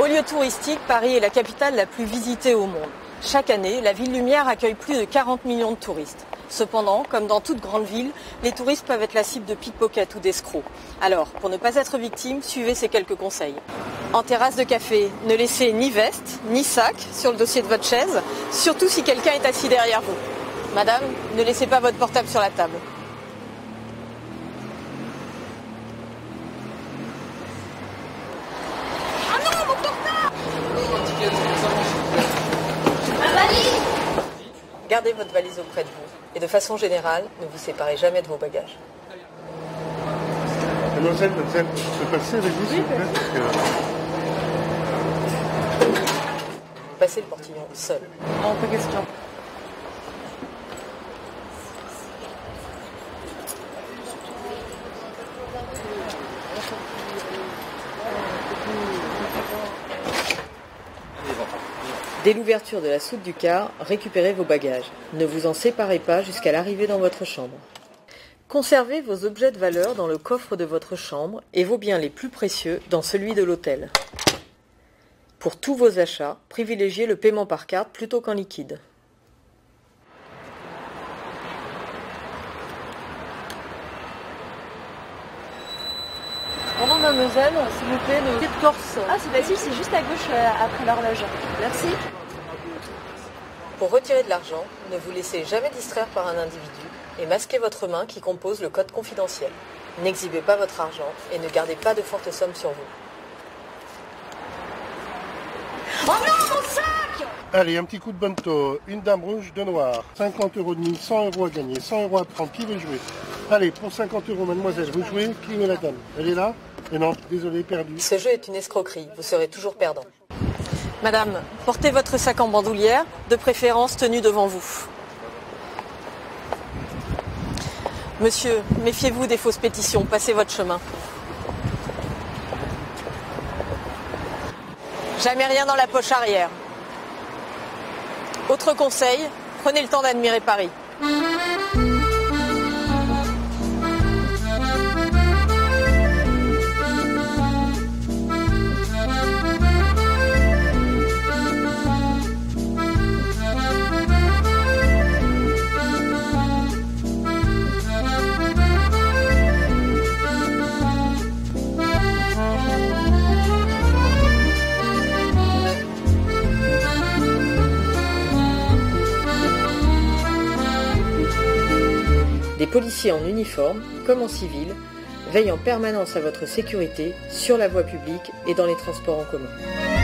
Haut lieu touristique, Paris est la capitale la plus visitée au monde. Chaque année, la ville lumière accueille plus de 40 millions de touristes. Cependant, comme dans toute grande ville, les touristes peuvent être la cible de pickpockets ou d'escrocs. Alors, pour ne pas être victime, suivez ces quelques conseils. En terrasse de café, ne laissez ni veste, ni sac sur le dossier de votre chaise, surtout si quelqu'un est assis derrière vous. Madame, ne laissez pas votre portable sur la table. Gardez votre valise auprès de vous et de façon générale, ne vous séparez jamais de vos bagages. Mademoiselle, je peux passer avec vous s'il vous plaît Passez le portillon seul. Non, pas question. Dès l'ouverture de la soute du car, récupérez vos bagages. Ne vous en séparez pas jusqu'à l'arrivée dans votre chambre. Conservez vos objets de valeur dans le coffre de votre chambre et vos biens les plus précieux dans celui de l'hôtel. Pour tous vos achats, privilégiez le paiement par carte plutôt qu'en liquide. Pardon mademoiselle, s'il vous plaît, le pied de Corse. Ah c'est facile, c'est juste à gauche après l'horloge. Merci. Pour retirer de l'argent, ne vous laissez jamais distraire par un individu et masquez votre main qui compose le code confidentiel. N'exhibez pas votre argent et ne gardez pas de fortes sommes sur vous. Oh non, mon sac! Allez, un petit coup de bonneto. Une dame rouge, deux noirs. 50 € de mise, 100 € à gagner. 100 € à prendre. Qui veut jouer? Allez, pour 50 €, mademoiselle, vous jouez. Qui est la dame? Elle est là? Et non, désolé, perdu. Ce jeu est une escroquerie, vous serez toujours perdant. Madame, portez votre sac en bandoulière, de préférence tenu devant vous. Monsieur, méfiez-vous des fausses pétitions, passez votre chemin. Jamais rien dans la poche arrière. Autre conseil, prenez le temps d'admirer Paris. Des policiers en uniforme, comme en civil, veillent en permanence à votre sécurité sur la voie publique et dans les transports en commun.